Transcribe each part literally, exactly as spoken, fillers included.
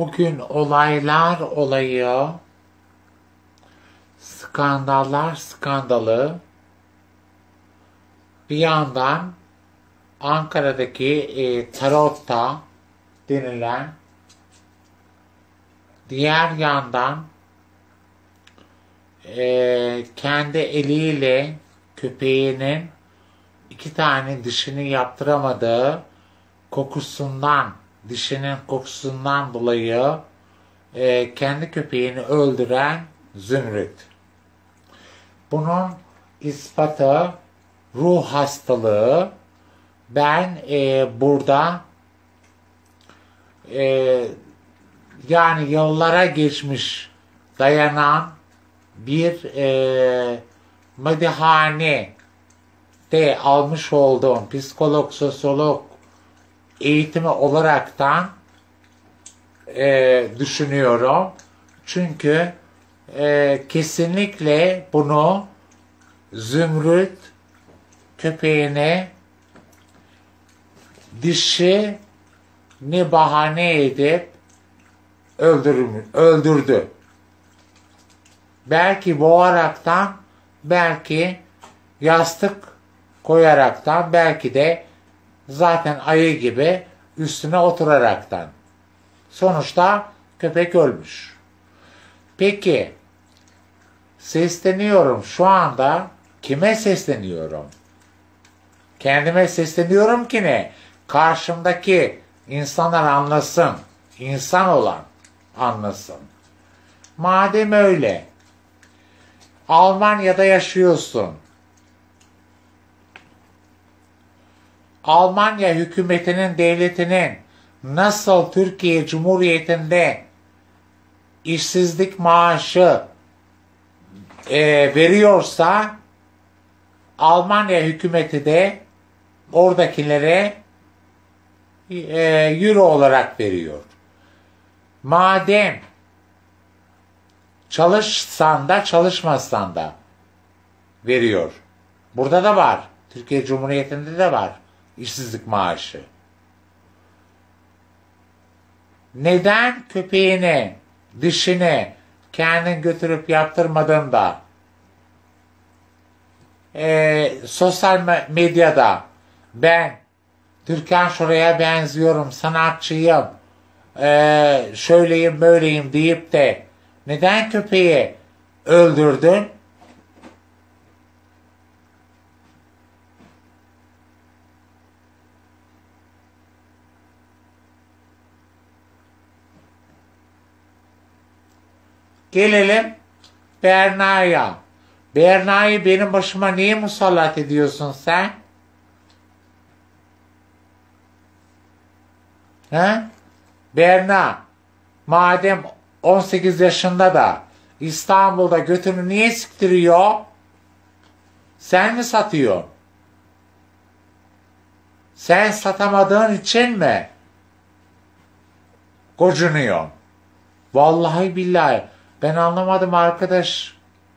Bugün olaylar olayı, skandallar skandalı, bir yandan Ankara'daki e, Tarotta denilen, diğer yandan e, kendi eliyle köpeğinin iki tane dişini yaptıramadığı kokusundan, dişinin kokusundan dolayı e, kendi köpeğini öldüren Zümrüt. Bunun ispatı ruh hastalığı. Ben e, burada e, yani yıllara geçmiş dayanan bir e, medihane de almış olduğum psikolog, sosyolog eğitimi olaraktan e, düşünüyorum. Çünkü e, kesinlikle bunu Zümrüt köpeğine dişini bahane edip öldürmüş, öldürdü. Belki boğaraktan, belki yastık koyaraktan, belki de zaten ayı gibi üstüne oturaraktan. Sonuçta köpek ölmüş. Peki sesleniyorum şu anda, kime sesleniyorum? Kendime sesleniyorum ki ne? Karşımdaki insanlar anlasın. İnsan olan anlasın. Madem öyle, Almanya'da yaşıyorsun. Almanya hükümetinin, devletinin nasıl Türkiye Cumhuriyeti'nde işsizlik maaşı e, veriyorsa, Almanya hükümeti de oradakilere e, euro olarak veriyor. Madem çalışsan da çalışmazsan da veriyor. Burada da var. Türkiye Cumhuriyeti'nde de var işsizlik maaşı. Neden köpeğini, dişini kendin götürüp yaptırmadın da e, sosyal medyada ben Türkan Şoray'a benziyorum, sanatçıyım, e, şöyleyim böyleyim deyip de neden köpeği öldürdün? Gelelim Berna'ya. Berna'yı benim başıma niye musallat ediyorsun sen? He? Berna, madem on sekiz yaşında da İstanbul'da götünü niye siktiriyor? Sen mi satıyorsun? Sen satamadığın için mi gocunuyorsun? Vallahi billahi ben anlamadım arkadaş.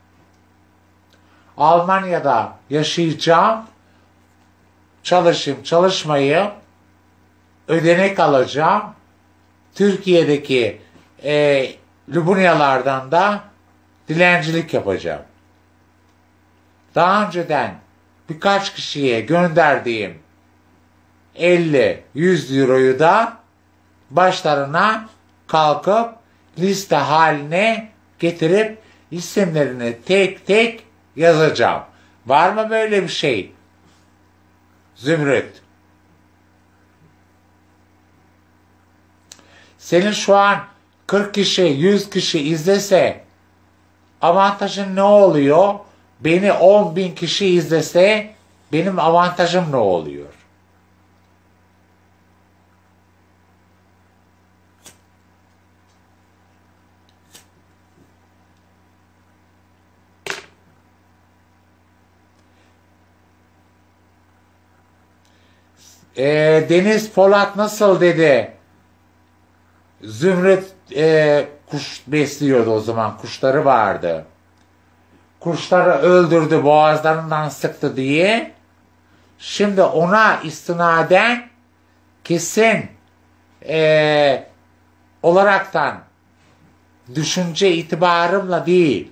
Almanya'da yaşayacağım, çalışayım, çalışmayayım, ödenek alacağım. Türkiye'deki e, Lubunyalardan da dilencilik yapacağım. Daha önceden birkaç kişiye gönderdiğim elli yüz euroyu da başlarına kalkıp liste haline getirip isimlerini tek tek yazacağım. Var mı böyle bir şey? Zümrüt. Senin şu an kırk kişi, yüz kişi izlese avantajın ne oluyor? Beni on bin kişi izlese benim avantajım ne oluyor? E, Deniz Polat nasıl dedi? Zümrüt e, kuş besliyordu o zaman. Kuşları vardı. Kuşları öldürdü, boğazlarından sıktı diye. Şimdi ona istinaden kesin e, olaraktan düşünce itibarımla değil,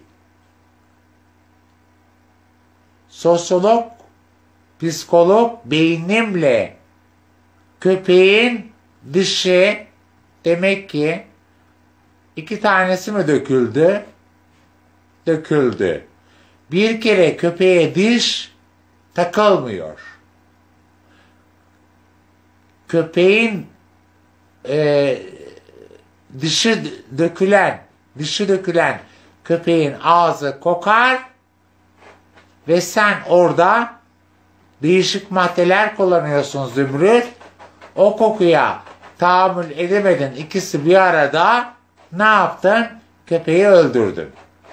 sosyolog, psikolog beynimle köpeğin dişi demek ki iki tanesi mi döküldü? Döküldü. Bir kere köpeğe diş takılmıyor. Köpeğin e, dişi dökülen, dişi dökülen köpeğin ağzı kokar ve sen orada değişik maddeler kullanıyorsun Zümrüt. O kokuya tahammül edemedin, ikisi bir arada ne yaptın? Köpeği öldürdün.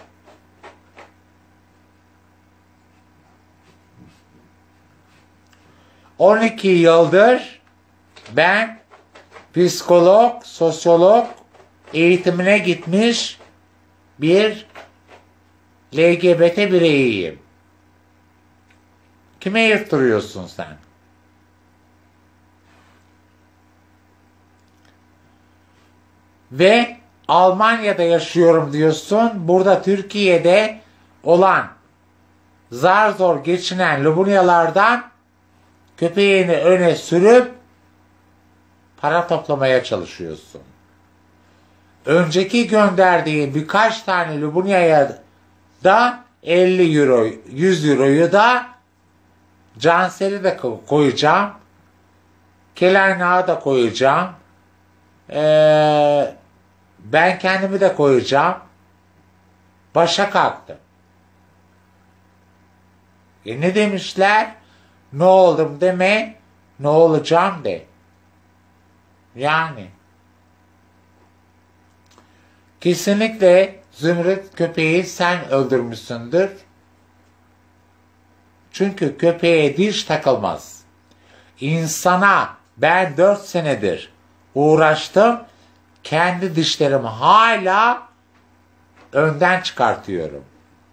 on iki yıldır ben psikolog, sosyolog eğitimine gitmiş bir L G B T bireyiyim. Kime yırttırıyorsun sen? Ve Almanya'da yaşıyorum diyorsun. Burada Türkiye'de olan zar zor geçinen Lubunyalardan köpeğini öne sürüp para toplamaya çalışıyorsun. Önceki gönderdiğin birkaç tane Lubunya'ya da elli euro, yüz euroyu da Cansel'i de koyacağım. Kelayna'ya da koyacağım. Ee, ben kendimi de koyacağım. Başa kalktım. E ne demişler? Ne oldum deme, ne olacağım de. Yani. Kesinlikle Zümrüt köpeği sen öldürmüşsündür. Çünkü köpeğe diş takılmaz. İnsana ben dört senedir uğraştım. Kendi dişlerimi hala önden çıkartıyorum.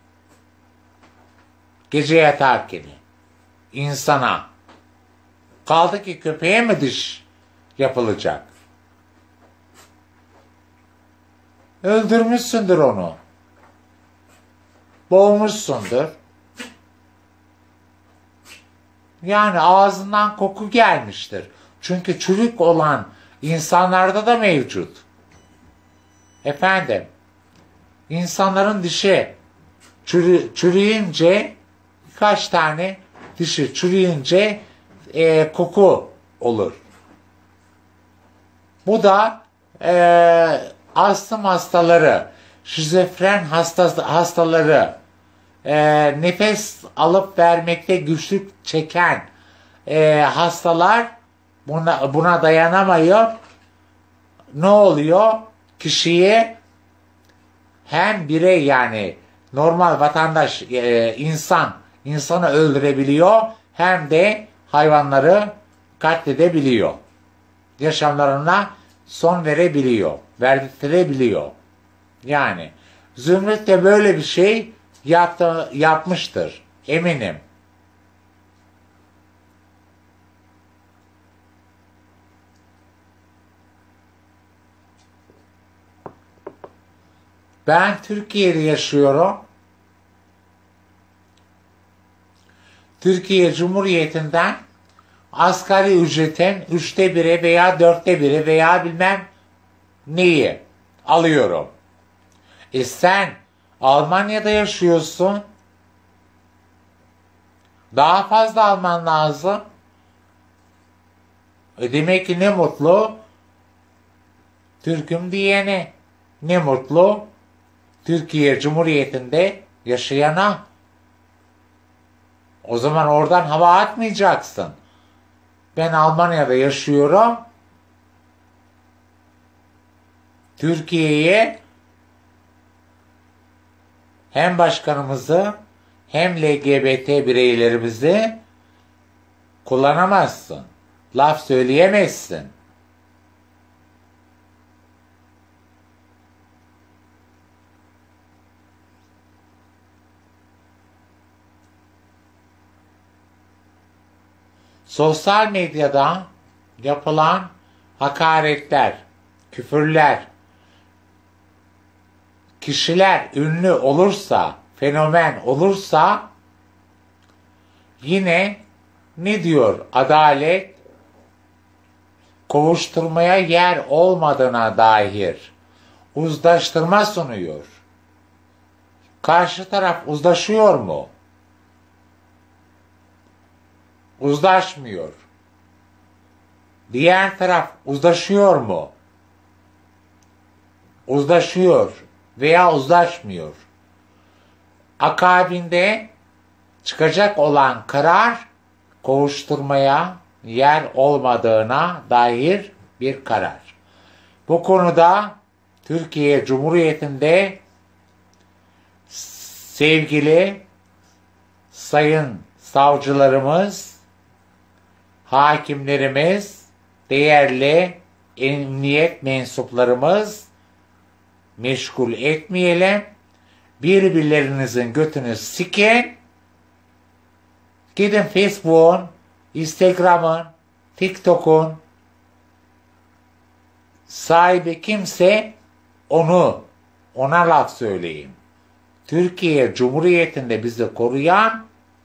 Gece yatarken. İnsana. Kaldı ki köpeğe mi diş yapılacak? Öldürmüşsündür onu. Boğmuşsundur. Yani ağzından koku gelmiştir. Çünkü çürük olan insanlarda da mevcut. Efendim, insanların dişi çürü, çürüyünce birkaç tane dişi çürüyünce e, koku olur. Bu da e, astım hastaları, şizofren hasta, hastaları, e, nefes alıp vermekte güçlük çeken e, hastalar buna, buna dayanamayıp ne oluyor? Kişiyi hem birey yani normal vatandaş, e, insan, insanı öldürebiliyor hem de hayvanları katledebiliyor. Yaşamlarına son verebiliyor, verdirtebiliyor. Yani Zümrüt de böyle bir şey yaptı, yapmıştır. Eminim. Ben Türkiye'de yaşıyorum. Türkiye Cumhuriyeti'nden asgari ücretin üçte biri veya dörtte biri veya bilmem neyi alıyorum. E sen Almanya'da yaşıyorsun. Daha fazla alman lazım. E demek ki ne mutlu Türk'üm diyene. Ne mutlu Türkiye Cumhuriyeti'nde yaşayana. O zaman oradan hava atmayacaksın. Ben Almanya'da yaşıyorum. Türkiye'ye hem başkanımızı hem L G B T bireylerimizi kullanamazsın. Laf söyleyemezsin. Sosyal medyada yapılan hakaretler, küfürler, kişiler ünlü olursa, fenomen olursa yine ne diyor adalet? Kovuşturmaya yer olmadığına dair uzlaştırma sunuyor. Karşı taraf uzlaşıyor mu? Uzlaşmıyor. Diğer taraf uzlaşıyor mu? Uzlaşıyor veya uzlaşmıyor. Akabinde çıkacak olan karar kovuşturmaya yer olmadığına dair bir karar. Bu konuda Türkiye Cumhuriyeti'nde sevgili sayın savcılarımız, hakimlerimiz, değerli emniyet mensuplarımız meşgul etmeyelim. Birbirlerinizin götünü sikin. Gidin Facebook'un, Instagram'ın, TikTok'un sahibi kimse onu, ona laf söyleyeyim. Türkiye Cumhuriyeti'nde bizi koruyan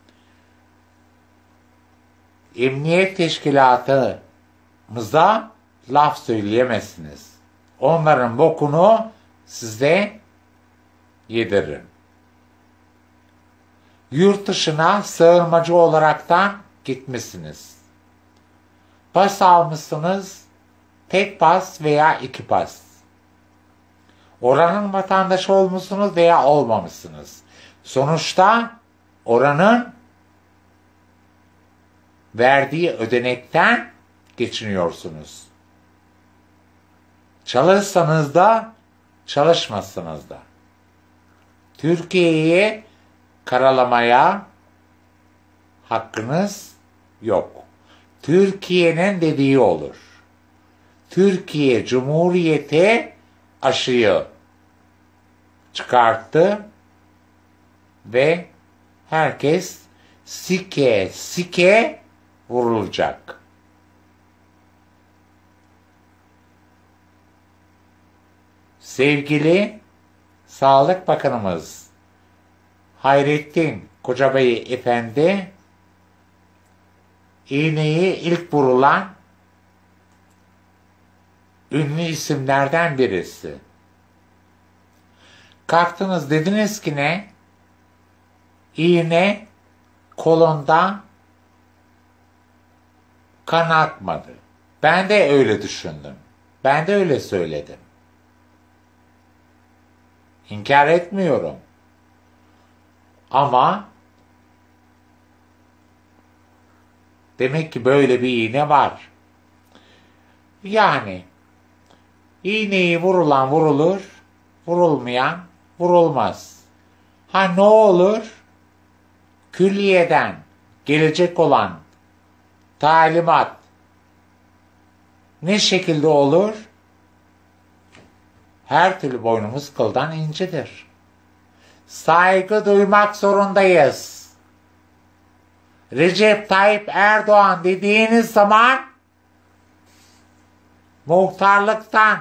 emniyet teşkilatımıza laf söyleyemezsiniz. Onların bokunu size yediririm. Yurt dışına sığınmacı olaraktan gitmişsiniz. Pas almışsınız, tek pas veya iki pas. Oranın vatandaşı olmuşsunuz veya olmamışsınız. Sonuçta oranın verdiği ödenekten geçiniyorsunuz. Çalışsanız da, çalışmazsanız da. Türkiye'yi karalamaya hakkınız yok. Türkiye'nin dediği olur. Türkiye Cumhuriyeti aşıyı çıkarttı ve herkes sike sike vurulacak. Sevgili Sağlık Bakanımız Hayrettin Kocabay Efendi, iğneyi ilk vurulan ünlü isimlerden birisi. Kalktınız dediniz ki ne? İğne kolunda kan akmadı. Ben de öyle düşündüm. Ben de öyle söyledim. İnkar etmiyorum. Ama demek ki böyle bir iğne var. Yani iğneyi vurulan vurulur, vurulmayan vurulmaz. Ha ne olur? Külliyeden gelecek olan talimat ne şekilde olur? Her türlü boynumuz kıldan incedir. Saygı duymak zorundayız. Recep Tayyip Erdoğan dediğiniz zaman muhtarlıktan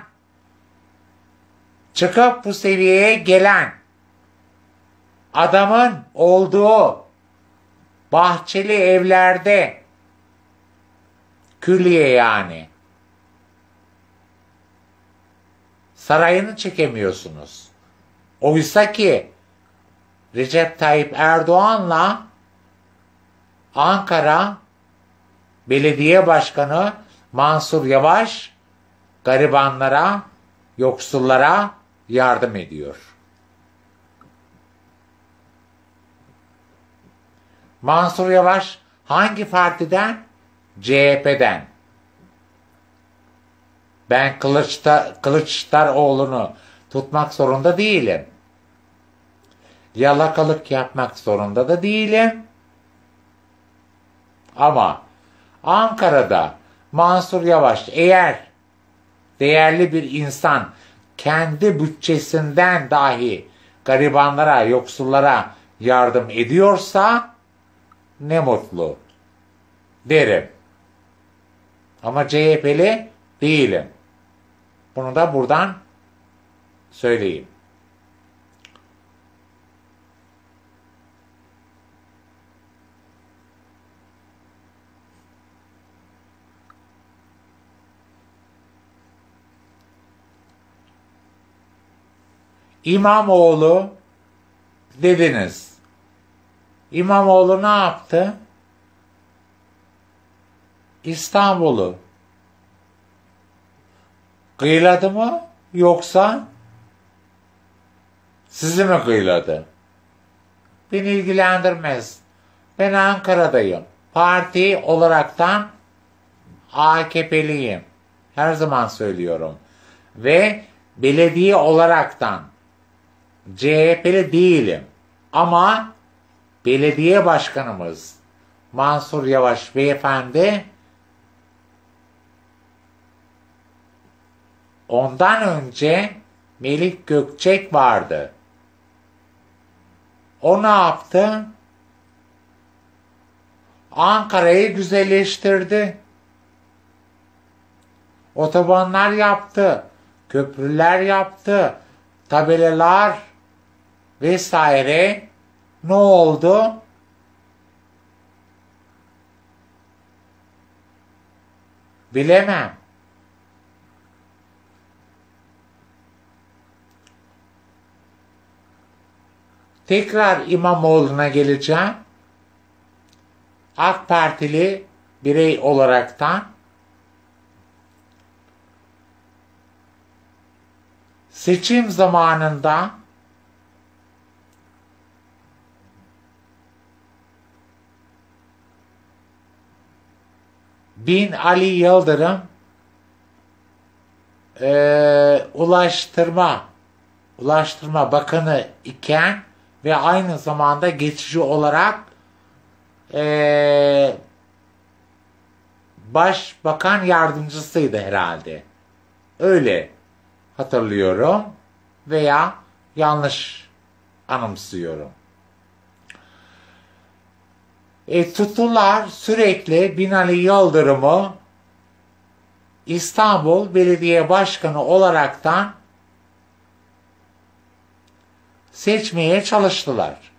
çıkıp bu seviyeye gelen adamın olduğu bahçeli evlerde külliye yani sarayını çekemiyorsunuz. Oysa ki Recep Tayyip Erdoğan'la Ankara Belediye Başkanı Mansur Yavaş garibanlara, yoksullara yardım ediyor. Mansur Yavaş hangi partiden? C H P'den. Ben Kılıçda, Kılıçdaroğlu'nu tutmak zorunda değilim. Yalakalık yapmak zorunda da değilim. Ama Ankara'da Mansur Yavaş eğer değerli bir insan kendi bütçesinden dahi garibanlara, yoksullara yardım ediyorsa ne mutlu derim. Ama C H P'li değilim. Bunu da buradan söyleyeyim. İmamoğlu dediniz. İmamoğlu ne yaptı? İstanbul'u kıyıladı mı yoksa sizi mi kıyıladı? Beni ilgilendirmez. Ben Ankara'dayım. Parti olaraktan A K P'liyim. Her zaman söylüyorum. Ve belediye olaraktan C H P'li değilim. Ama belediye başkanımız Mansur Yavaş beyefendi ondan önce Melih Gökçek vardı. O ne yaptı? Ankara'yı güzelleştirdi. Otobanlar yaptı. Köprüler yaptı. Tabelalar vesaire. Ne oldu? Bilemem. Tekrar İmamoğlu'na geleceğim. AK Partili birey olaraktan seçim zamanında Bin Ali Yıldırım e, Ulaştırma Ulaştırma Bakanı iken ve aynı zamanda geçici olarak e, Başbakan yardımcısıydı herhalde. Öyle hatırlıyorum veya yanlış anımsıyorum. E, tuttular sürekli Binali Yıldırım'ı İstanbul Belediye Başkanı olaraktan seçmeye çalıştılar.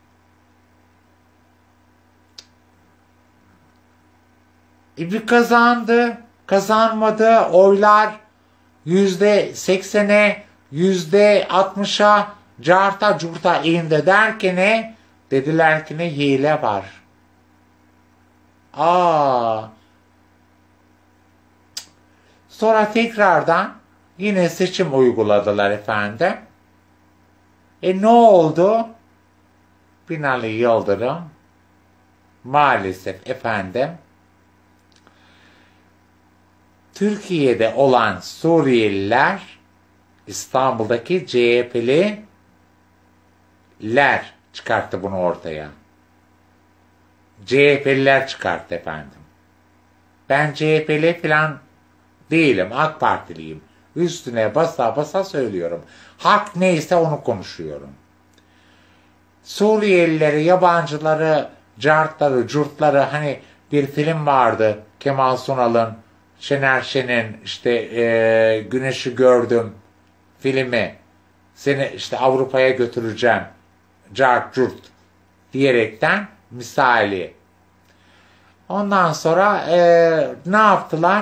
E, bir kazandı, kazanmadı, oylar yüzde seksene, yüzde altmışa, carta curta indi derken dediler ki ne hile var. Aa. Sonra tekrardan yine seçim uyguladılar efendim. E ne oldu? Binali Yıldırım maalesef efendim Türkiye'de olan Suriyeliler İstanbul'daki C H P'liler çıkarttı bunu ortaya. C H P'liler çıkarttı efendim. Ben C H P'li falan değilim. AK Partiliyim. Üstüne basa basa söylüyorum. Hak neyse onu konuşuyorum. Suriyelileri, yabancıları, cartları, curtları hani bir film vardı. Kemal Sunal'ın, Şener Şen'in işte e, Güneşi Gördüm filmi. Seni işte Avrupa'ya götüreceğim. Cart curt diyerekten misali. Ondan sonra e, ne yaptılar?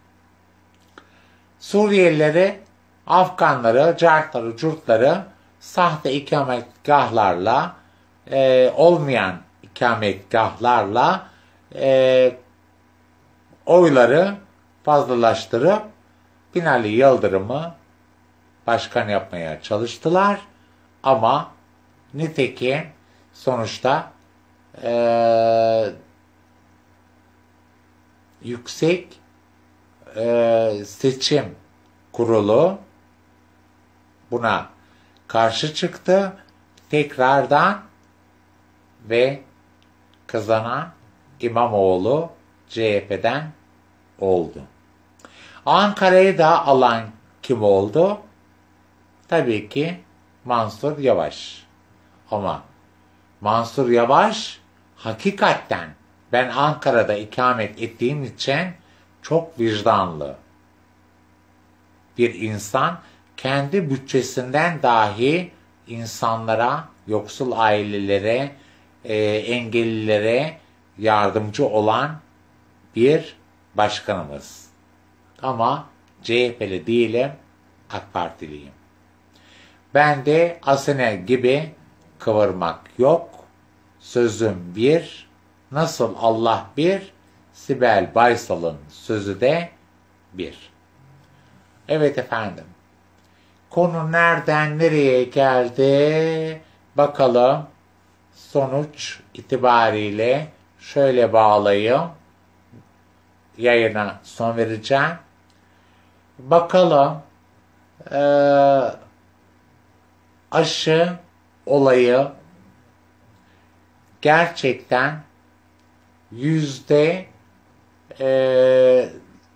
Suriyelileri, Afganları, cartları, curtları sahte ikametgahlarla, e, olmayan ikametgahlarla e, oyları fazlalaştırıp Binali Yıldırım'ı başkan yapmaya çalıştılar. Ama nitekim sonuçta e, yüksek e, seçim kurulu buna karşı çıktı tekrardan ve kazanan İmamoğlu C H P'den oldu. Ankara'yı da alan kim oldu? Tabii ki Mansur Yavaş. Ama Mansur Yavaş hakikaten ben Ankara'da ikamet ettiğim için çok vicdanlı bir insan, kendi bütçesinden dahi insanlara, yoksul ailelere, e, engellilere yardımcı olan bir başkanımız. Ama C H P'li değilim, AK Partiliyim. Bende Asene gibi kıvırmak yok. Sözüm bir, nasıl Allah bir, Sibel Baysal'ın sözü de bir. Evet efendim. Konu nereden nereye geldi? Bakalım. Sonuç itibariyle şöyle bağlayayım. Yayına son vereceğim. Bakalım. Ee, aşı olayı gerçekten yüzde e,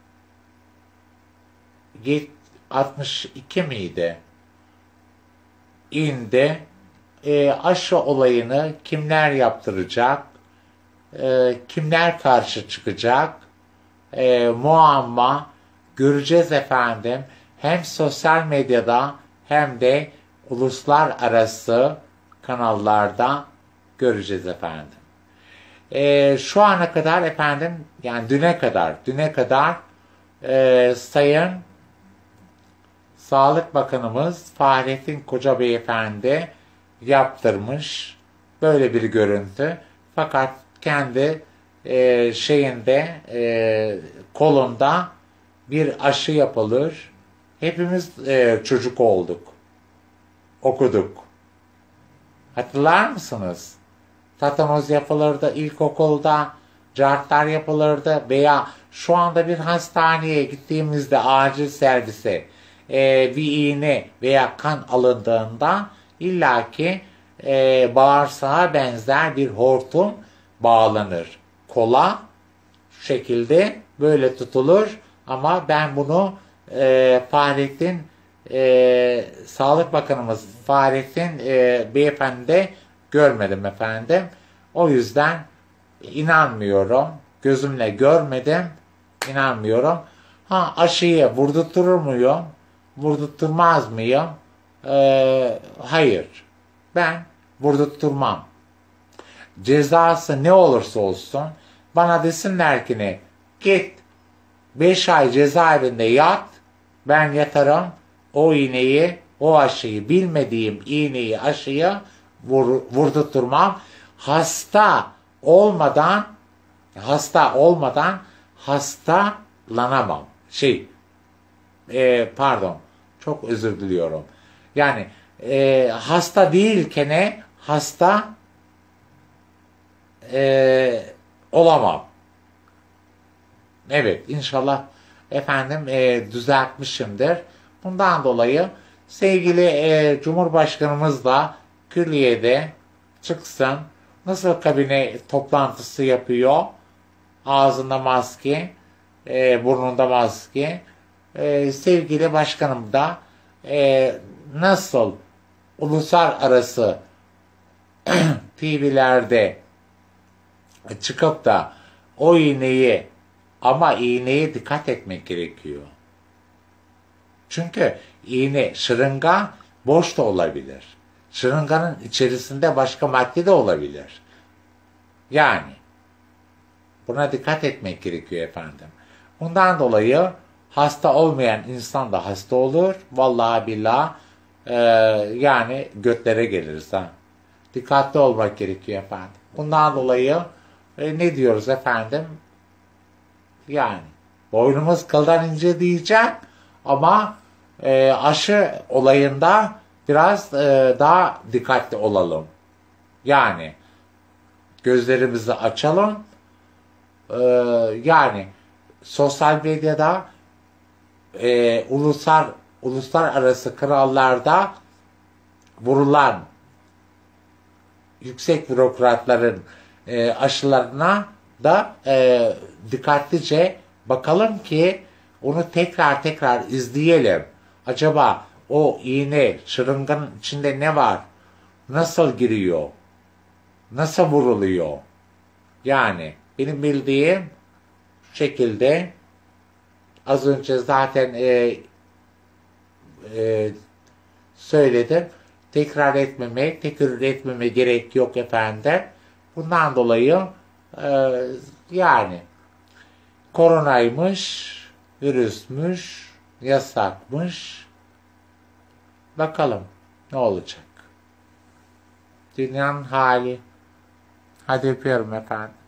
altmış iki miydi? İndi. E, aşı olayını kimler yaptıracak? E, kimler karşı çıkacak? E, muamma göreceğiz efendim. Hem sosyal medyada hem de uluslararası kanallarda göreceğiz efendim. E, şu ana kadar efendim, yani düne kadar, düne kadar e, Sayın Sağlık Bakanımız Fahrettin Koca Beyefendi yaptırmış böyle bir görüntü. Fakat kendi e, şeyinde e, kolunda bir aşı yapılır. Hepimiz e, çocuk olduk. Okuduk. Hatırlar mısınız? Tatanoz yapılırdı ilkokulda, cartlar yapılırdı veya şu anda bir hastaneye gittiğimizde acil servise e, bir iğne veya kan alındığında illaki e, bağırsağa benzer bir hortum bağlanır. Kola şu şekilde böyle tutulur ama ben bunu e, Fahrettin e, Sağlık Bakanımız Fahrettin e, Beyefendi görmedim efendim. O yüzden inanmıyorum. Gözümle görmedim. İnanmıyorum. Ha, aşıyı vurdurtur muyum? Vurdurtmaz mıyım? Ee, hayır. Ben vurdurtmam. Cezası ne olursa olsun bana desinler ki ne? Git beş ay cezaevinde yat. Ben yatarım. O iğneyi, o aşıyı, bilmediğim iğneyi, aşıyı vur, vurdurtmam. Hasta olmadan hasta olmadan hastalanamam. Şey, e, pardon, çok özür diliyorum. Yani e, hasta değilken hasta e, olamam. Evet, inşallah efendim e, düzeltmişimdir. Bundan dolayı sevgili e, Cumhurbaşkanımız da külliyede çıksın. Nasıl kabine toplantısı yapıyor? Ağzında maske, e, burnunda maske. E, sevgili başkanım da e, nasıl uluslararası T V'lerde çıkıp da o iğneyi, ama iğneye dikkat etmek gerekiyor. Çünkü iğne, şırınga boş da olabilir. Şırınganın içerisinde başka madde de olabilir. Yani buna dikkat etmek gerekiyor efendim. Bundan dolayı hasta olmayan insan da hasta olur. Vallahi billahi e, yani götlere geliriz ha. Dikkatli olmak gerekiyor efendim. Bundan dolayı e, ne diyoruz efendim? Yani boynumuz kıldan ince diyeceğim ama e, aşı olayında biraz e, daha dikkatli olalım. Yani gözlerimizi açalım. E, yani sosyal medyada e, ulusal uluslararası krallarda vurulan yüksek bürokratların e, aşılarına da e, dikkatlice bakalım ki onu tekrar tekrar izleyelim. Acaba o iğne, şırınganın içinde ne var? Nasıl giriyor? Nasıl vuruluyor? Yani benim bildiğim şekilde az önce zaten e, e, söyledim. Tekrar etmeme, tekrar etmeme gerek yok efendim. Bundan dolayı e, yani koronaymış, virüsmüş, yasakmış. Bakalım Ne olacak? Dünyanın hali. Hadi öpüyorum efendim.